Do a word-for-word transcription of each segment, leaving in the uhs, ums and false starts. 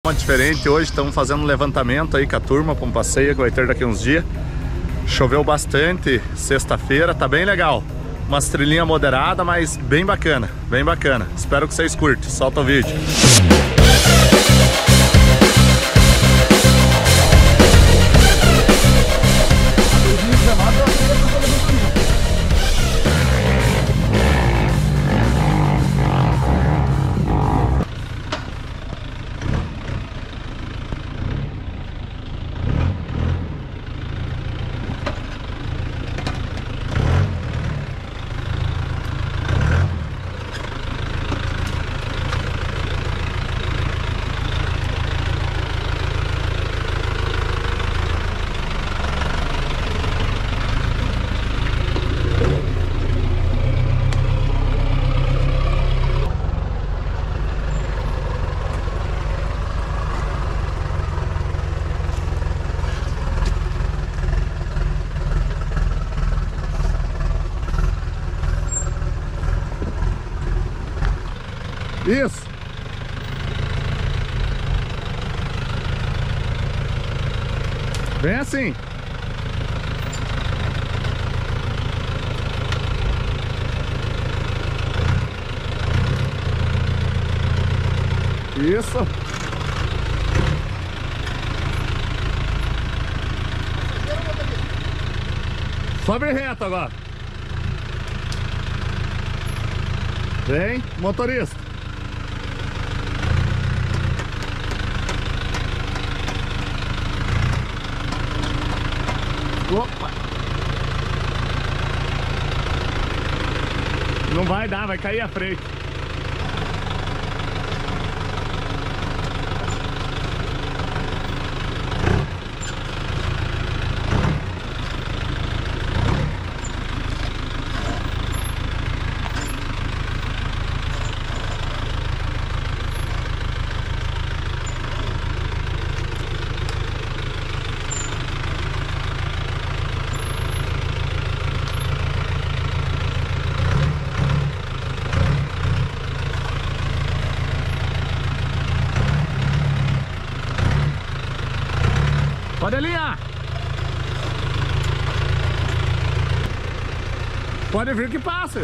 Uma diferente hoje, estamos fazendo um levantamento aí com a turma para um passeio que vai ter daqui uns dias. Choveu bastante sexta-feira, tá bem legal. Umas trilhinhas moderadas, mas bem bacana, bem bacana. Espero que vocês curtem. Solta o vídeo. Isso. Bem assim. Isso. Sobe reto agora. Vem, motorista. Opa. Não vai dar, vai cair a frente. Pode alinhar. Pode vir que passa.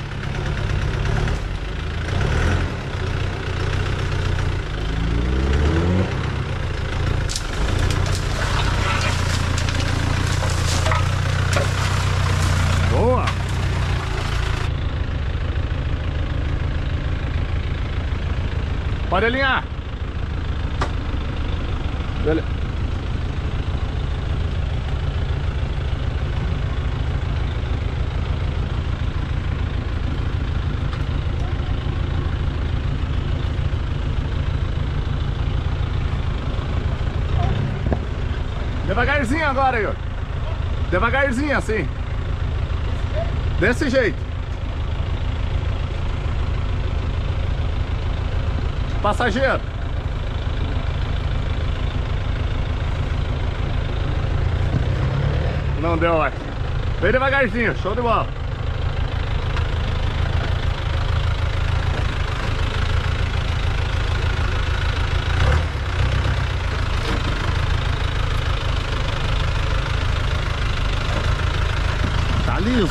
Boa. Pode alinhar. Beleza. Devagarzinho agora, Igor. Devagarzinho assim. Desse jeito. Passageiro. Não deu, ó. Vem devagarzinho, show de bola. Tá liso.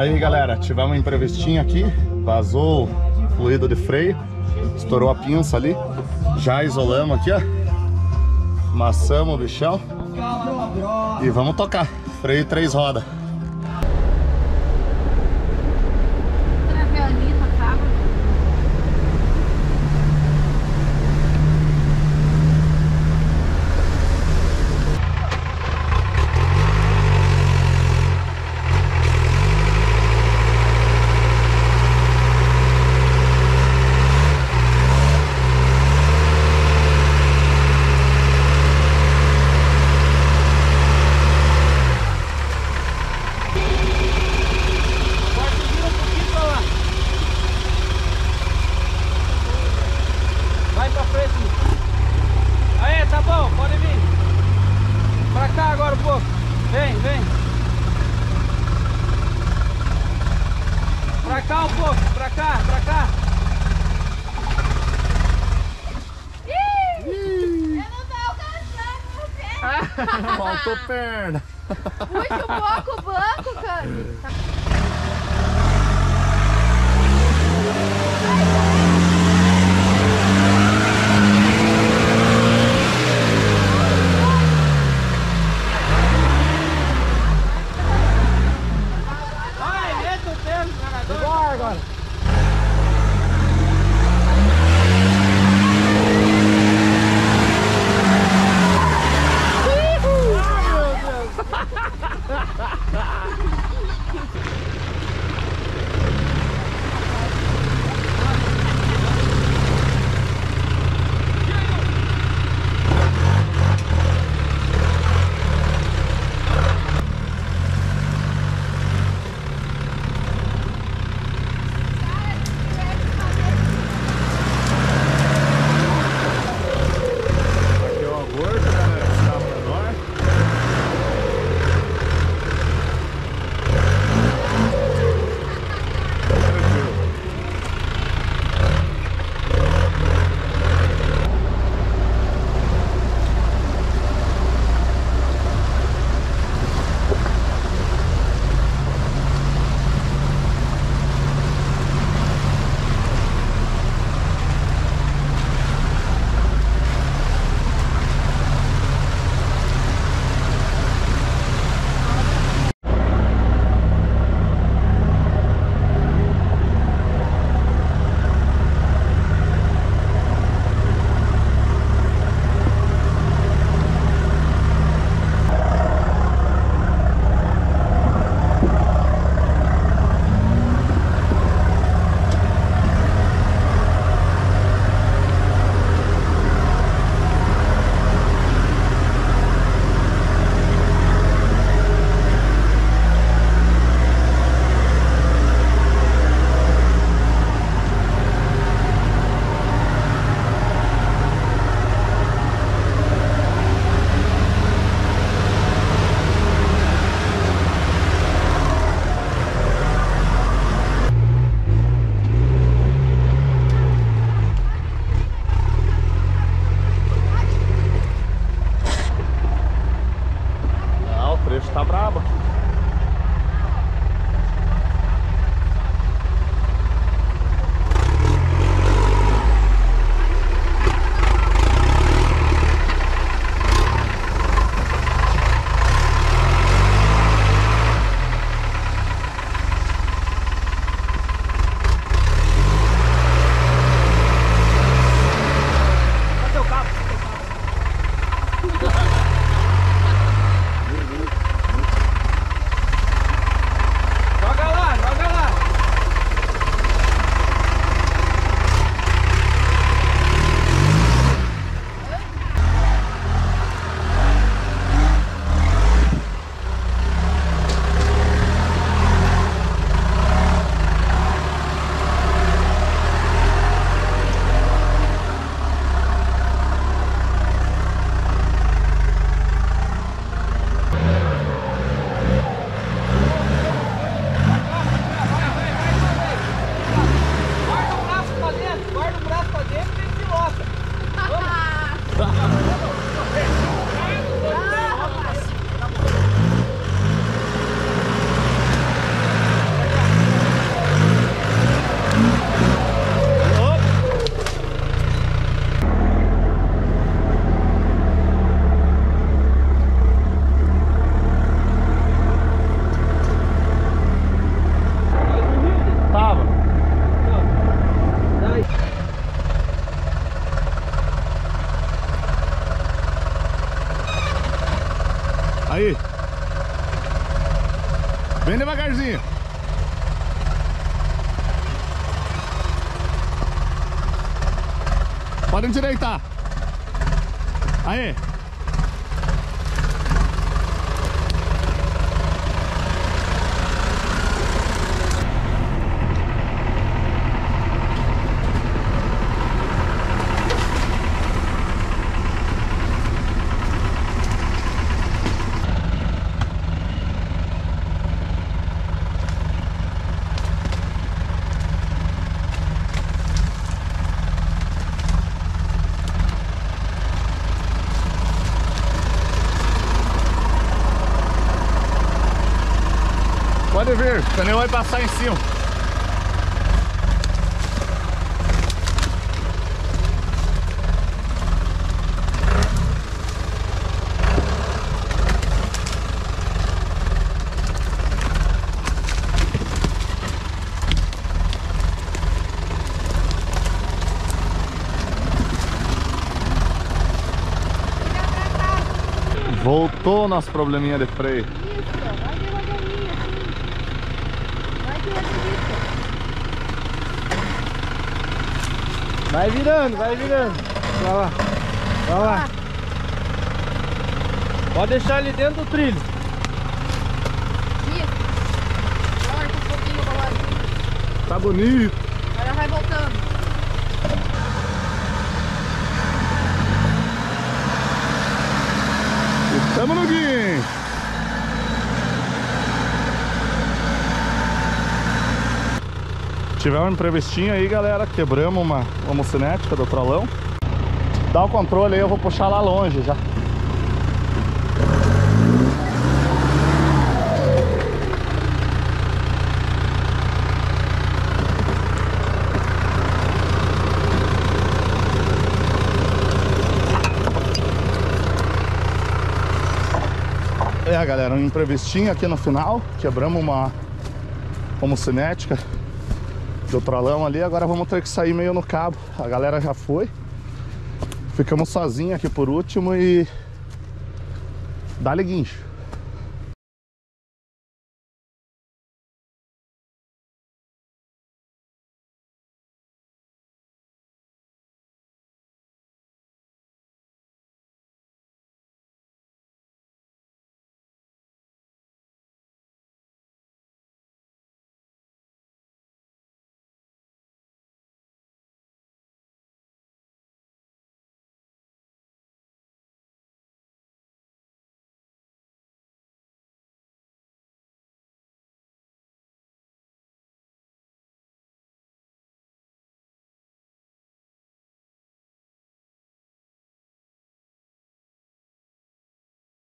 Aí galera, tivemos um imprevistinho aqui, vazou o fluido de freio, estourou a pinça ali, já isolamos aqui, ó, maçamos o bichão e vamos tocar, freio três rodas. Faltou perna. Puxa um pouco o banco, Cami. Vai, meta o tempo, cara. Agora, agora. Bem devagarzinho. Pode endireitar. Aí. Pode ver, o pneu vai passar em cima. Voltou nosso probleminha de freio. Vai virando, vai virando. Vai lá. Vai lá. Pode deixar ele dentro do trilho. Isso. Corta um pouquinho o balozinho. Tá bonito. Agora vai voltando. Tamo no guincho. Tivemos um imprevistinho aí, galera. Quebramos uma homocinética do trolão. Dá o controle aí, eu vou puxar lá longe já. É, galera, um imprevistinho aqui no final. Quebramos uma homocinética do trolão ali. Agora vamos ter que sair meio no cabo. A galera já foi. Ficamos sozinhos aqui por último e... dá-lhe guincho.